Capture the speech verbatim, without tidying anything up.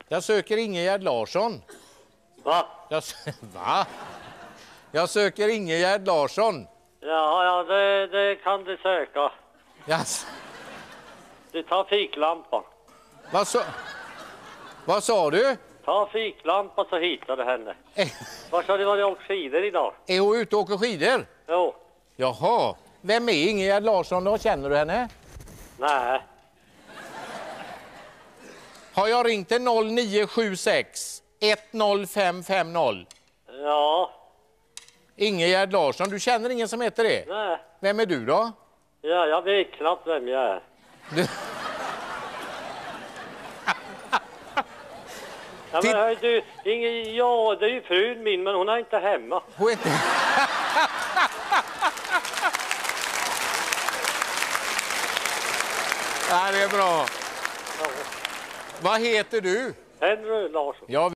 Jag söker Ingegerd Larsson. Va? Jag, va? Jag söker Ingegerd Larsson. Ja, ja det, det kan du söka. Yes. Du tar fiklampa. Vad, så, vad sa du? Ta fiklampa så hittar du henne. Eh, Var ska du vara åkt skidor idag? är hon ute och åker skidor? Jo. Jaha. Vem är Ingegerd Larsson då? Känner du henne? Nej. Har jag ringt till noll nio sju sex ett noll fem fem noll? Ja. Ingegerd Larsson, du känner ingen som heter det? Nej. Vem är du då? Ja, jag vet knappt vem jag är. Du... Ja, men hör du, Inge, ja, det är ju frun min, men hon är inte hemma. Hon är inte... Ja, det är bra. Ja. Vad heter du? Henry Larsson. Ja.